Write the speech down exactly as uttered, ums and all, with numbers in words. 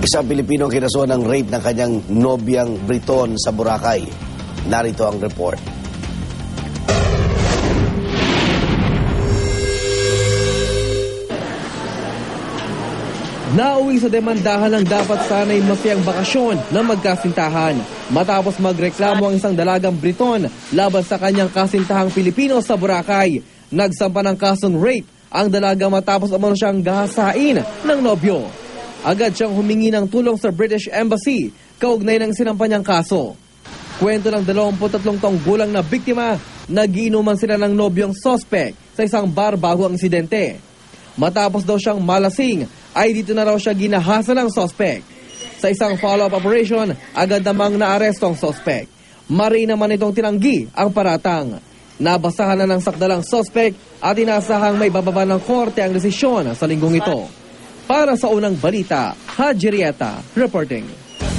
Isang Pilipino kinasuhan ng rape ng kanyang nobyang Briton sa Boracay. Narito ang report. Nauwi sa demandahan ng dapat sana'y masayang bakasyon na magkasintahan. Matapos magreklamo ang isang dalagang Briton laban sa kanyang kasintahang Pilipino sa Boracay. Nagsampa ng kasong rape ang dalaga matapos umano siyang gahasain ng nobyo. Agad siyang humingi ng tulong sa British Embassy kaugnay ng sinampa niyang kaso. Kwento ng dalawampu't tatlong taong gulang na biktima, nagiinuman sila ng nobyong suspect sa isang bar bago ang insidente. Matapos daw siyang malasing, ay dito na raw siya ginahasa ng suspect. Sa isang follow-up operation, agad namang naaresto ang suspect. Mari naman itong tinanggi ang paratang. Nabasahan na ng sakdalang suspect at inasahang may bababa ng korte ang desisyon sa linggong ito. Para sa unang balita, Haji Rieta reporting.